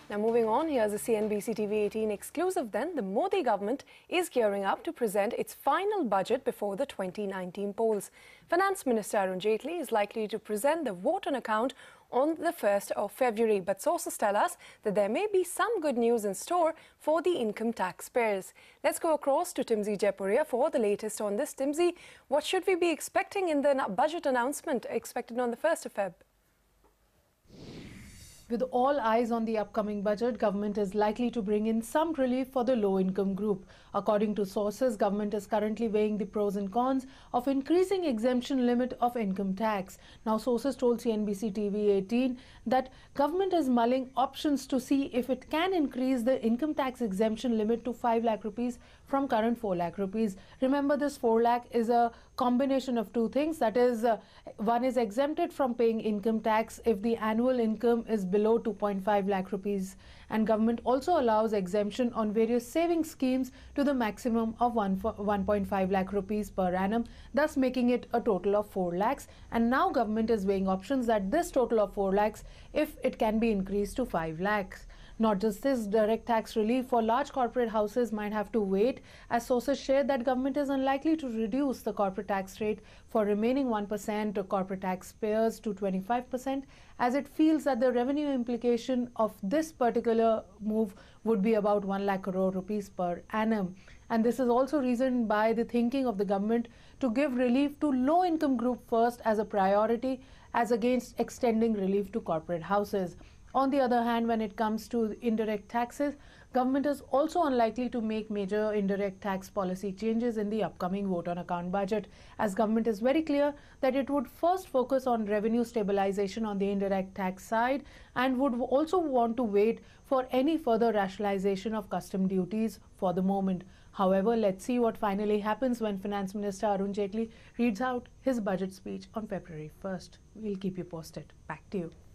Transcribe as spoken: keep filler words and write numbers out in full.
Now moving on, here's a C N B C T V eighteen exclusive then. The Modi government is gearing up to present its final budget before the twenty nineteen polls. Finance Minister Arun Jaitley is likely to present the vote on account on the first of February. But sources tell us that there may be some good news in store for the income taxpayers. Let's go across to Timsy Jaipuria for the latest on this. Timsy, what should we be expecting in the budget announcement expected on the first of February? With all eyes on the upcoming budget, government is likely to bring in some relief for the low-income group. According to sources, government is currently weighing the pros and cons of increasing exemption limit of income tax. Now, sources told C N B C T V eighteen that government is mulling options to see if it can increase the income tax exemption limit to five lakh rupees from current four lakh rupees. Remember, this four lakh is a combination of two things. That is, uh, one is exempted from paying income tax if the annual income is below below two point five lakh rupees, and government also allows exemption on various saving schemes to the maximum of one point five lakh rupees per annum, thus making it a total of four lakhs. And now government is weighing options that this total of four lakhs, if it can be increased to five lakhs. Not just this, direct tax relief for large corporate houses might have to wait, as sources share that government is unlikely to reduce the corporate tax rate for remaining one percent of corporate taxpayers to twenty-five percent, as it feels that the revenue implication of this particular move would be about one lakh crore rupees per annum. And this is also reasoned by the thinking of the government to give relief to low-income group first as a priority, as against extending relief to corporate houses. On the other hand, when it comes to indirect taxes, government is also unlikely to make major indirect tax policy changes in the upcoming vote on account budget, as government is very clear that it would first focus on revenue stabilization on the indirect tax side, and would also want to wait for any further rationalization of custom duties for the moment. However, let's see what finally happens when Finance Minister Arun Jaitley reads out his budget speech on February first. We'll keep you posted. Back to you.